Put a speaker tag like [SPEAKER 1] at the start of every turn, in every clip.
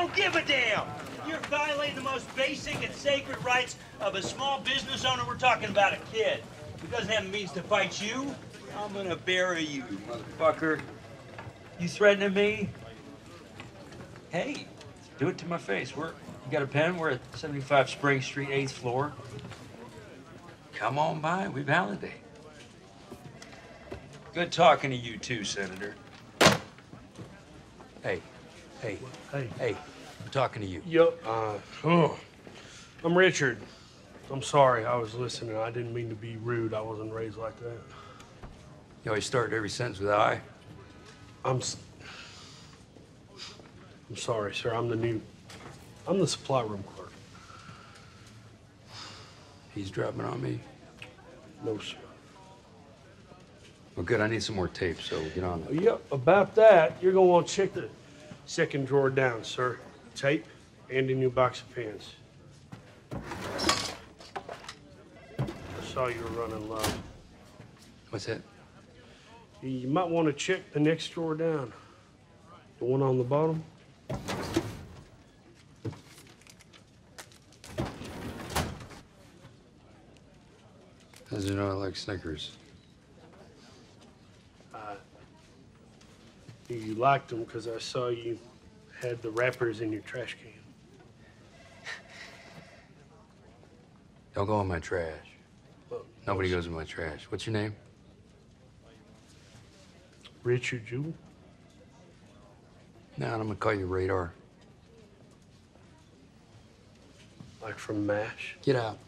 [SPEAKER 1] don't give a damn. You're violating the most basic and sacred rights of a small business owner. We're talking about a kid who doesn't have the means to fight you. I'm gonna bury you, motherfucker. You threatening me? Hey, do it to my face. You got a pen? We're at 75 Spring Street, 8th floor. Come on by, we validate. Good talking to you too, Senator. Hey, I'm talking to you.
[SPEAKER 2] Yep. I'm Richard. I'm sorry, I was listening. I didn't mean to be rude. I wasn't raised like that.
[SPEAKER 1] You always start every sentence with I.
[SPEAKER 2] I'm sorry, sir. I'm the supply room clerk.
[SPEAKER 1] He's dropping on me.
[SPEAKER 2] No, sir.
[SPEAKER 1] Well, good. I need some more tape, so get on it.
[SPEAKER 2] Yep, about that, you're gonna want to check the second drawer down, sir. Tape and a new box of pens. I saw you were running low.
[SPEAKER 1] What's that?
[SPEAKER 2] You might want to check the next drawer down. The one on the bottom.
[SPEAKER 1] As you know, I like Snickers.
[SPEAKER 2] You liked them because I saw you had the wrappers in your trash can.
[SPEAKER 1] Don't go in my trash.
[SPEAKER 2] Well,
[SPEAKER 1] Nobody goes in my trash. What's your name?
[SPEAKER 2] Richard Jewell?
[SPEAKER 1] No, I'm gonna call you Radar.
[SPEAKER 2] Like from MASH?
[SPEAKER 1] Get out.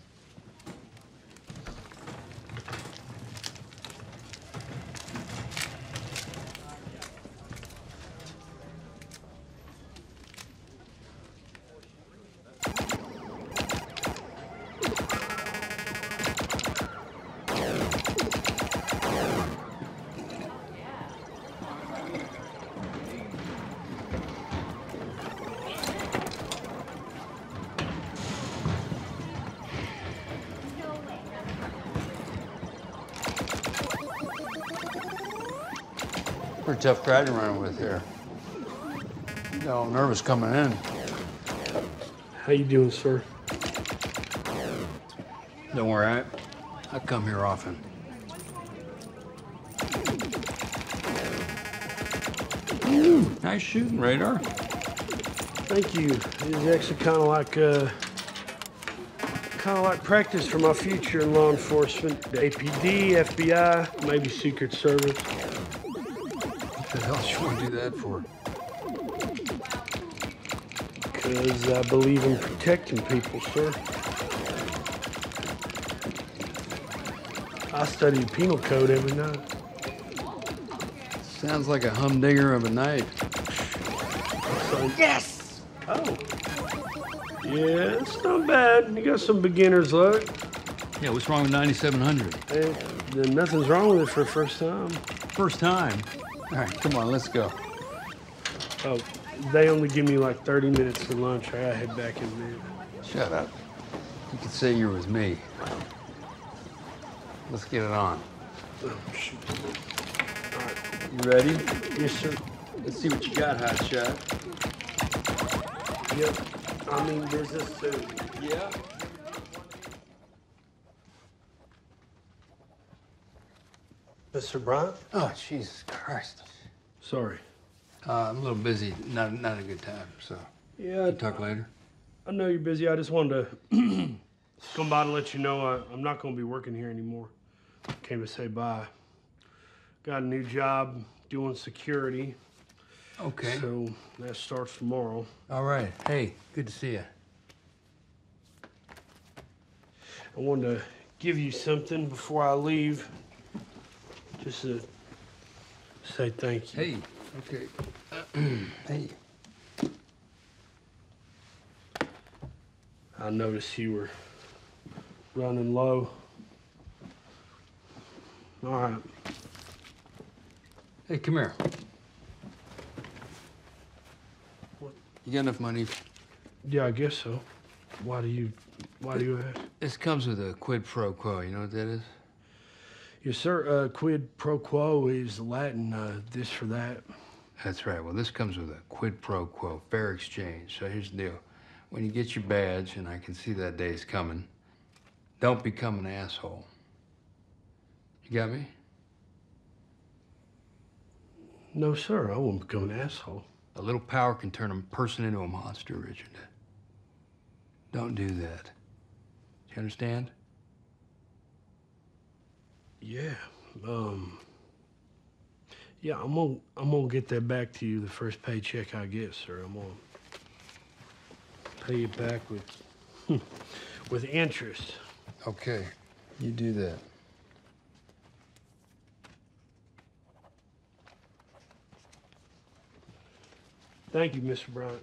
[SPEAKER 1] Pretty tough crowd you're running with here. No, I'm nervous coming in.
[SPEAKER 2] How you doing, sir?
[SPEAKER 1] Don't worry, I come here often. Nice shooting, Radar.
[SPEAKER 2] Thank you. It is actually kind of like practice for my future in law enforcement. The APD, FBI, maybe Secret Service.
[SPEAKER 1] What the hell do you want to do that for?
[SPEAKER 2] Because I believe in protecting people, sir. I study the penal code every night.
[SPEAKER 1] Sounds like a humdinger of a knife.
[SPEAKER 2] So, yes! Oh. Yeah, it's not bad. You got some beginner's luck.
[SPEAKER 1] Yeah, what's wrong with 9700?
[SPEAKER 2] Hey, nothing's wrong with it for the first time.
[SPEAKER 1] First time? All right, come on, let's go.
[SPEAKER 2] Oh, they only give me like 30 minutes for lunch. I gotta head back in bed.
[SPEAKER 1] Shut up. You could say you're with me. Let's get it on.
[SPEAKER 2] Oh, shoot. All right.
[SPEAKER 1] You ready?
[SPEAKER 2] Yes, sir.
[SPEAKER 1] Let's see what you got, hotshot.
[SPEAKER 2] Yep. I mean business too.
[SPEAKER 1] Yeah?
[SPEAKER 2] Mr. Bryant?
[SPEAKER 1] Oh, Jesus Christ.
[SPEAKER 2] Sorry.
[SPEAKER 1] I'm a little busy. Not a good time, so.
[SPEAKER 2] Yeah.
[SPEAKER 1] We'll talk later.
[SPEAKER 2] I know you're busy. I just wanted to come by to let you know I'm not going to be working here anymore. Came to say bye. Got a new job doing security.
[SPEAKER 1] Okay.
[SPEAKER 2] So that starts tomorrow.
[SPEAKER 1] All right. Hey, good to see you.
[SPEAKER 2] I wanted to give you something before I leave. Just to say thank you.
[SPEAKER 1] Hey. Okay. Hey.
[SPEAKER 2] I noticed you were running low. All right.
[SPEAKER 1] Hey, come here.
[SPEAKER 2] What?
[SPEAKER 1] You got enough money?
[SPEAKER 2] Yeah, I guess so. Why do you ask?
[SPEAKER 1] This comes with a quid pro quo. You know what that is?
[SPEAKER 2] Yes, sir. Quid pro quo is Latin, this for that.
[SPEAKER 3] That's right. Well, this comes with a quid pro quo, fair exchange. So here's the deal. When you get your badge, and I can see that day's coming, don't become an asshole. You got me?
[SPEAKER 2] No, sir. I won't become an asshole.
[SPEAKER 3] A little power can turn a person into a monster, Richard. Don't do that. You understand?
[SPEAKER 2] Yeah. Yeah, I'm gonna get that back to you the first paycheck I get, sir. I'm gonna pay you back with interest.
[SPEAKER 3] Okay, you do that.
[SPEAKER 2] Thank you, Mr. Bryant.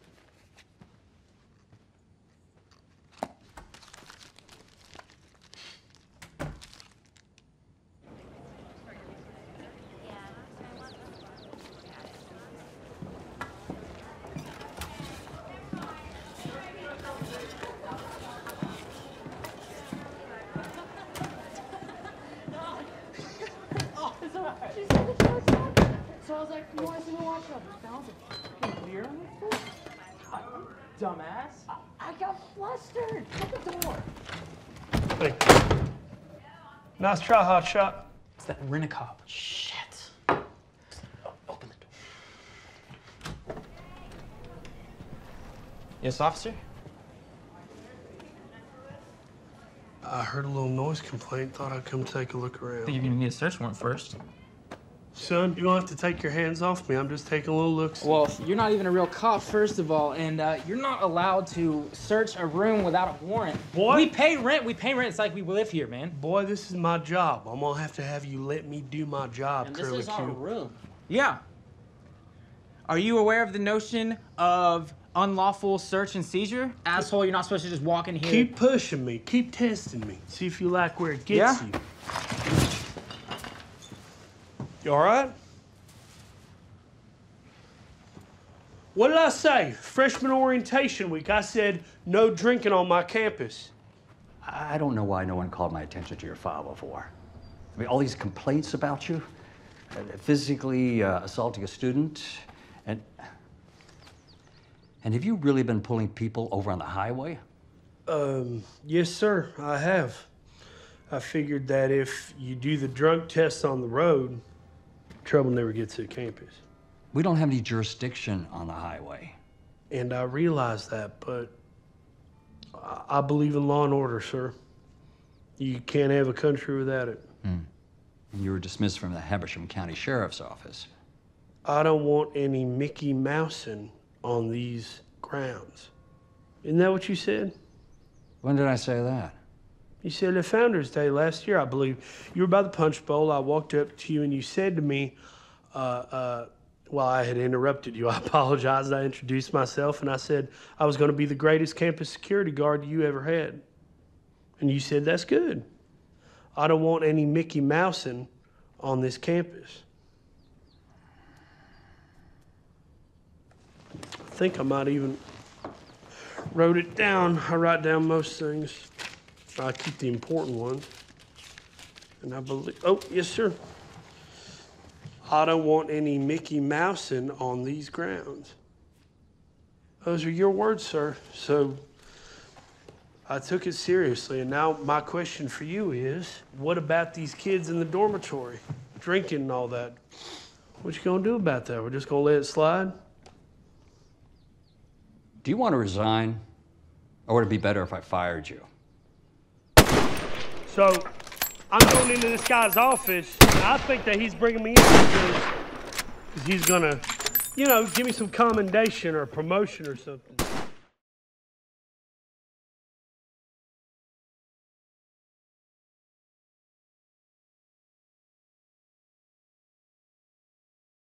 [SPEAKER 4] So I was like, you want to see me watch up? Found a fucking beer on the floor? Dumbass. I got flustered. Shut the door.
[SPEAKER 2] Thank you. Nice try, hot shot.
[SPEAKER 4] It's that rent-a-cop. Shit. Open the door. Yes, officer?
[SPEAKER 2] I heard a little noise complaint. Thought I'd come take a look
[SPEAKER 4] I
[SPEAKER 2] around.
[SPEAKER 4] think you're gonna need a search warrant first.
[SPEAKER 2] Son, you don't have to take your hands off me. I'm just taking a little look.
[SPEAKER 4] Well, you're not even a real cop, first of all, and you're not allowed to search a room without a warrant.
[SPEAKER 2] Boy.
[SPEAKER 4] We pay rent. It's like we live here, man.
[SPEAKER 2] Boy, this is my job. I'm gonna have to have you let me do my job,
[SPEAKER 4] And this
[SPEAKER 2] Curly
[SPEAKER 4] is our
[SPEAKER 2] Q.
[SPEAKER 4] room. Yeah. Are you aware of the notion of unlawful search and seizure? Asshole, you're not supposed to just walk in here.
[SPEAKER 2] Keep pushing me. Keep testing me. See if you like where it gets you. You all right? What did I say? Freshman orientation week. I said no drinking on my campus.
[SPEAKER 5] I don't know why no one called my attention to your file before. I mean, all these complaints about you, physically assaulting a student, and have you really been pulling people over on the highway?
[SPEAKER 2] Yes, sir, I have. I figured that if you do the drunk test on the road, trouble never gets to campus.
[SPEAKER 5] We don't have any jurisdiction on the highway.
[SPEAKER 2] And I realize that, but I believe in law and order, sir. You can't have a country without it.
[SPEAKER 5] And you were dismissed from the Habersham County Sheriff's Office.
[SPEAKER 2] I don't want any Mickey Mousing on these grounds. Isn't that what you said?
[SPEAKER 5] When did I say that?
[SPEAKER 2] You said at Founders Day last year, I believe. You were by the Punch Bowl. I walked up to you and you said to me, well, I had interrupted you. I apologized. I introduced myself and I said I was going to be the greatest campus security guard you ever had. And you said, that's good. I don't want any Mickey Mousing on this campus. I think I might even wrote it down. I write down most things. I keep the important ones. And I believe, oh, yes, sir. I don't want any Mickey Mousing on these grounds. Those are your words, sir. So I took it seriously. And now my question for you is, what about these kids in the dormitory, drinking and all that? What you gonna do about that? We're just gonna let it slide?
[SPEAKER 5] Do you want to resign, or would it be better if I fired you?
[SPEAKER 2] So I'm going into this guy's office, and I think that he's bringing me in because he's gonna, you know, give me some commendation or promotion or something.